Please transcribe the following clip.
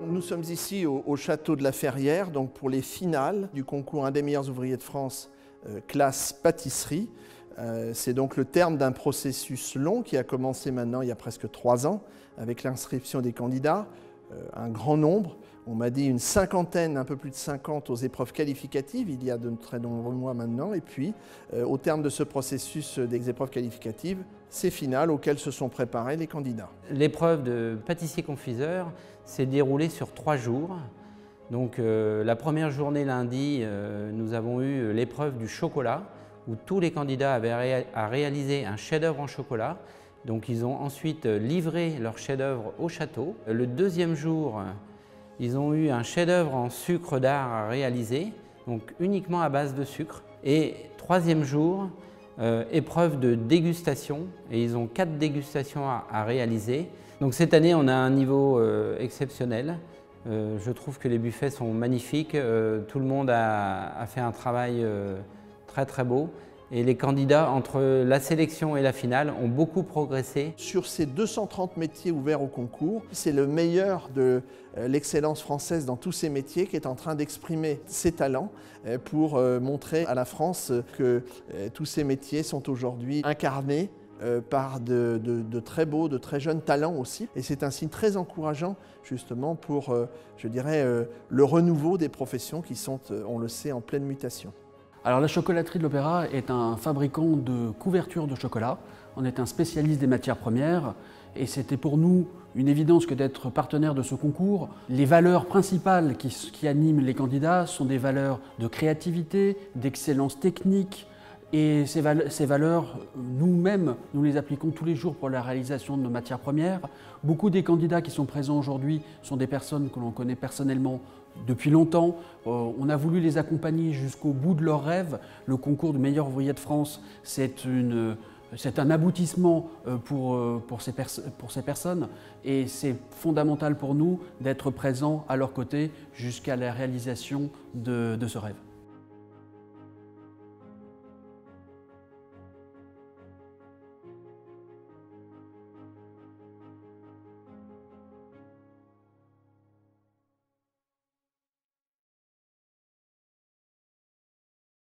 Nous sommes ici au château de la Ferrière, donc pour les finales du concours Un des meilleurs ouvriers de France, classe pâtisserie. C'est donc le terme d'un processus long qui a commencé maintenant il y a presque 3 ans avec l'inscription des candidats, un grand nombre. On m'a dit une cinquantaine, un peu plus de 50 aux épreuves qualificatives, il y a de très nombreux mois maintenant. Et puis, au terme de ce processus des épreuves qualificatives, ces finales auxquelles se sont préparés les candidats. L'épreuve de pâtissier-confiseur s'est déroulée sur 3 jours. Donc la première journée lundi, nous avons eu l'épreuve du chocolat, où tous les candidats avaient à réaliser un chef-d'œuvre en chocolat. Donc ils ont ensuite livré leur chef-d'œuvre au château. Le deuxième jour, ils ont eu un chef-d'œuvre en sucre d'art à réaliser, donc uniquement à base de sucre. Et troisième jour, épreuve de dégustation, et ils ont 4 dégustations à réaliser. Donc cette année, on a un niveau exceptionnel. Je trouve que les buffets sont magnifiques, tout le monde a fait un travail très très beau. Et les candidats, entre la sélection et la finale, ont beaucoup progressé. Sur ces 230 métiers ouverts au concours, c'est le meilleur de l'excellence française dans tous ces métiers qui est en train d'exprimer ses talents pour montrer à la France que tous ces métiers sont aujourd'hui incarnés par de très beaux, de très jeunes talents aussi. Et c'est un signe très encourageant justement pour, je dirais, le renouveau des professions qui sont, on le sait, en pleine mutation. Alors la chocolaterie de l'Opéra est un fabricant de couvertures de chocolat. On est un spécialiste des matières premières et c'était pour nous une évidence que d'être partenaire de ce concours. Les valeurs principales qui animent les candidats sont des valeurs de créativité, d'excellence technique. Et ces valeurs, nous-mêmes, nous les appliquons tous les jours pour la réalisation de nos matières premières. Beaucoup des candidats qui sont présents aujourd'hui sont des personnes que l'on connaît personnellement depuis longtemps. On a voulu les accompagner jusqu'au bout de leurs rêves. Le concours du meilleur ouvrier de France, c'est un aboutissement pour ces personnes et c'est fondamental pour nous d'être présents à leur côté jusqu'à la réalisation de ce rêve.